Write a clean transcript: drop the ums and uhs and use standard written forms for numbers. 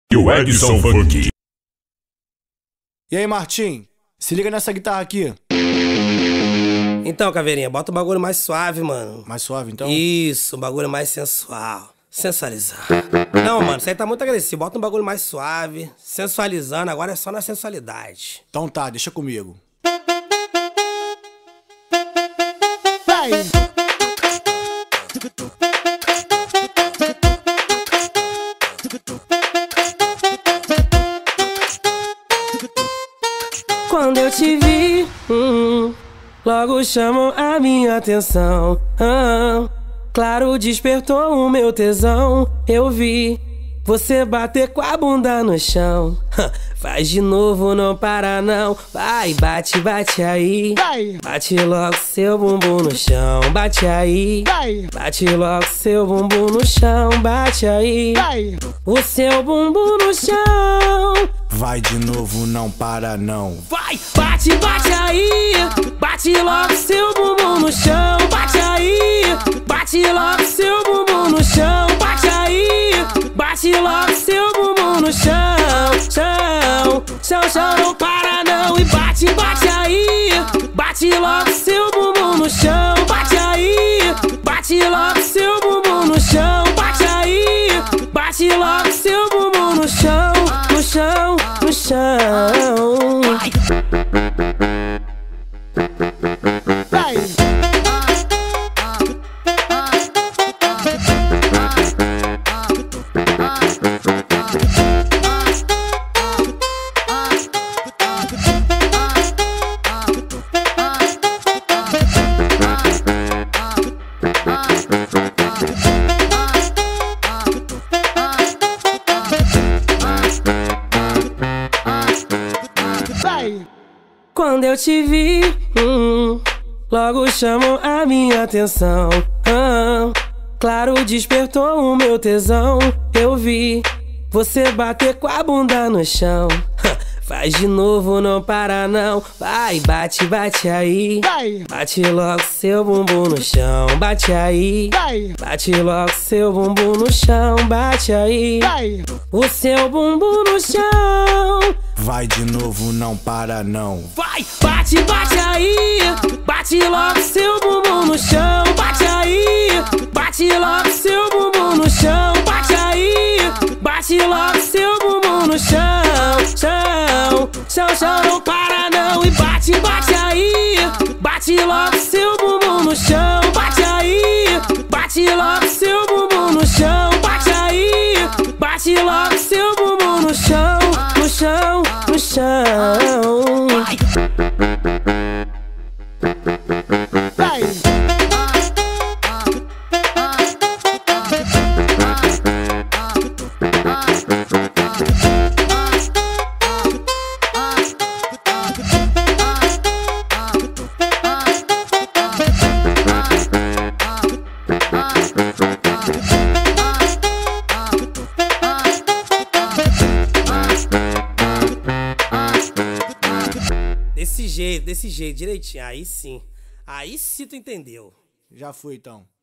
E o Edson Funk. E aí, Martim? Se liga nessa guitarra aqui. Então, Caveirinha, bota um bagulho mais suave, mano. Mais suave, então? Isso, um bagulho mais sensual. Sensualizar. Não, mano, isso aí tá muito agressivo. Bota um bagulho mais suave, sensualizando. Agora é só na sensualidade. Então tá, deixa comigo. Vai! Quando eu te vi, logo chamou a minha atenção. Claro, despertou o meu tesão. Eu vi você bater com a bunda no chão. Faz de novo, não para não. Vai, bate, bate aí. Vai! Bate logo seu bumbum no chão. Bate aí. Vai! Bate logo seu bumbum no chão. Bate aí. Vai! O seu bumbum no chão. Vai de novo, não para não. Vai, bate, bate aí. Bate logo seu bumbum no chão. Bate aí. Bate logo seu bumbum no chão. Bate aí. Bate logo seu bumbum no chão. Chão, chão, chão, não para não. E bate, bate aí. Bate logo seu bumbum no chão. Bate aí. Bate logo seu bumbum no chão. Bate aí. Bate logo seu bumbum no chão. No chão, no chão. Vai! Vai! Quando eu te vi, logo chamou a minha atenção. Claro, despertou o meu tesão. Eu vi você bater com a bunda no chão. Faz de novo, não para não. Vai, bate, bate aí. Vai! Bate logo seu bumbum no chão. Bate aí. Vai! Bate logo seu bumbum no chão. Bate aí. Vai! O seu bumbum no chão. Vai de novo, não para não. Vai, bate, bate aí. Bate logo seu bumbum no chão. Bate aí. Bate logo seu bumbum no chão. Bate aí. Bate logo seu bumbum no chão. Chão, chão, chão, não para não. E bate, bate aí. Bate logo seu bumbum no chão. Bate aí. Bate logo seu bumbum no chão. Bate aí. Bate logo seu bumbum no chão. No chão, no chão. Vai! Desse jeito, direitinho. Aí sim tu entendeu. Já fui então.